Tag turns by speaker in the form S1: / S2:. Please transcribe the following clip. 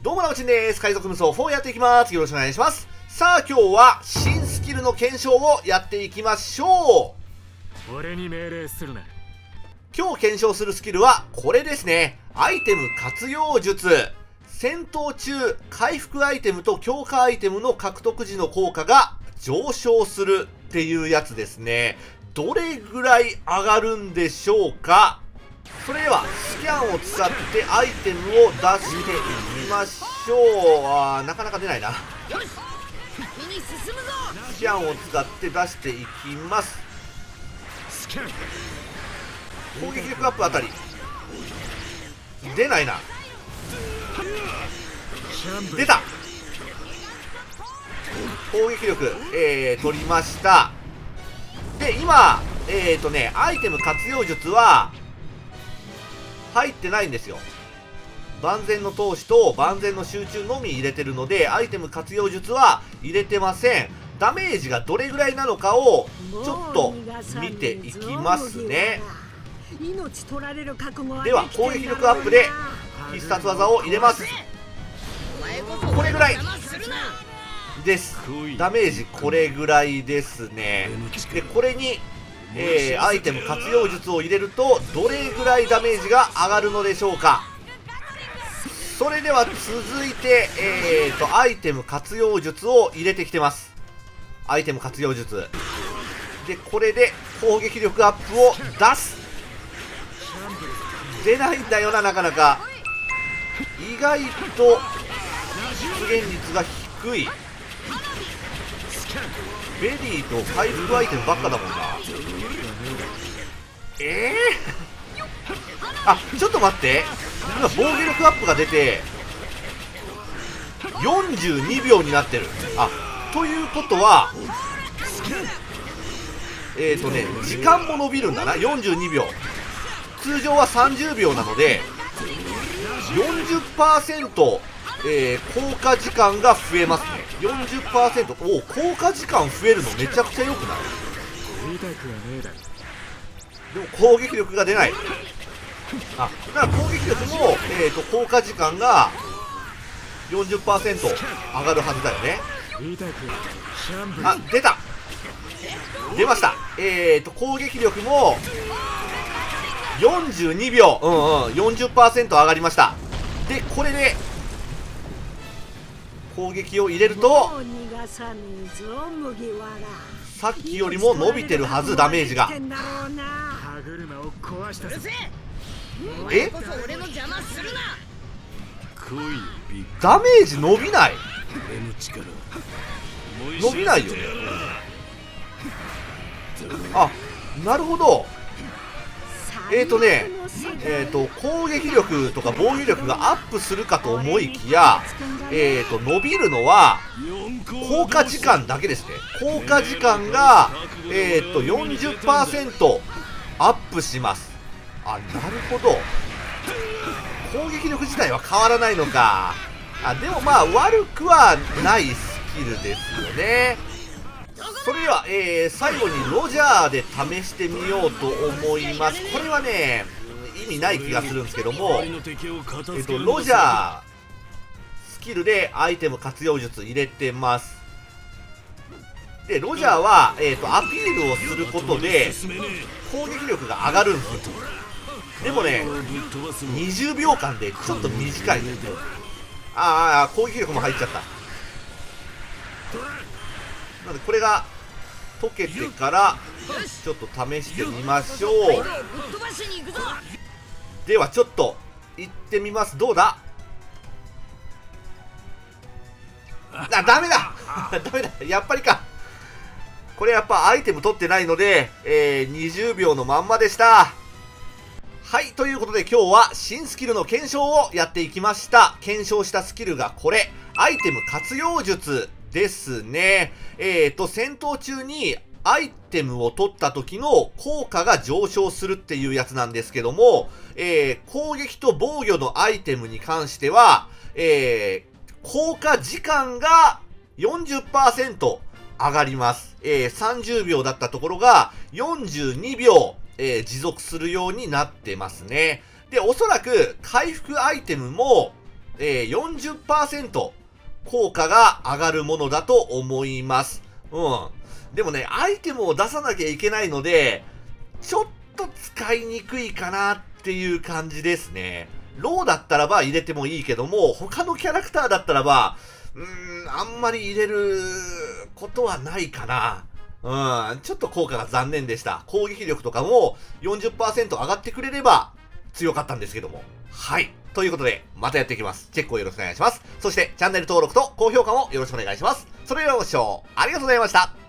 S1: どうもなおちんです。海賊無双4やっていきます。よろしくお願いします。さあ今日は新スキルの検証をやっていきましょう。
S2: 俺に命令するな。
S1: 今日検証するスキルはこれですね。アイテム活用術。戦闘中、回復アイテムと強化アイテムの獲得時の効果が上昇するっていうやつですね。どれぐらい上がるんでしょうか。それではスキャンを使ってアイテムを出していきましょう。なかなか出ないな。スキャンを使って出していきます。攻撃力アップあたり出ないな。出た。攻撃力、取りました。で今アイテム活用術は入ってないんですよ。万全の闘志と万全の集中のみ入れてるので、アイテム活用術は入れてません。ダメージがどれぐらいなのかをちょっと見ていきますね。では攻撃力アップで必殺技を入れます。これぐらいです。ダメージこれぐらいですね。でこれにアイテム活用術を入れるとどれぐらいダメージが上がるのでしょうか。それでは続いてアイテム活用術を入れてきてます。アイテム活用術でこれで攻撃力アップを出す。出ないんだよな、なかなか。意外と出現率が低い。ベリーと回復アイテムばっかだもんな。ちょっと待って、今防御力アップが出て42秒になってる。ということは時間も伸びるんだな。42秒、通常は30秒なので 40%、効果時間が増えますね。40%。効果時間増えるのめちゃくちゃ良くない？でも攻撃力が出ない。だから攻撃力も、効果時間が 40% 上がるはずだよね。出た。出ました。攻撃力も42秒、40% 上がりました。でこれで攻撃を入れるとさっきよりも伸びてるはず、ダメージが。ダメージ伸びない。伸びないよね。なるほど。攻撃力とか防御力がアップするかと思いきや、伸びるのは効果時間だけですね。効果時間が40% アップします。なるほど。攻撃力自体は変わらないのか。でもまあ悪くはないスキルですよね。それでは、最後にロジャーで試してみようと思います。これはね意味ない気がするんですけども、ロジャースキルでアイテム活用術入れてます。でロジャーは、アピールをすることで攻撃力が上がるんですよ。でもね20秒間でちょっと短い。攻撃力も入っちゃった。なのでこれが溶けてからちょっと試してみましょう。ではちょっと行ってみます。どうだ。ダメだダメだ、やっぱりか。これやっぱアイテム取ってないので、20秒のまんまでした。はい、ということで今日は新スキルの検証をやっていきました。検証したスキルがこれ、アイテム活用術ですね。戦闘中にアイテムを取った時の効果が上昇するっていうやつなんですけども、攻撃と防御のアイテムに関しては、効果時間が 40% 上がります。30秒だったところが42秒、持続するようになってますね。で、おそらく回復アイテムも 40% 効果が上がるものだと思います。でもね、アイテムを出さなきゃいけないので、ちょっと使いにくいかなっていう感じですね。ローだったらば入れてもいいけども、他のキャラクターだったらば、あんまり入れることはないかな。ちょっと効果が残念でした。攻撃力とかも 40% 上がってくれれば強かったんですけども。はい。ということで、またやっていきます。チェックをよろしくお願いします。そして、チャンネル登録と高評価もよろしくお願いします。それではご視聴ありがとうございました。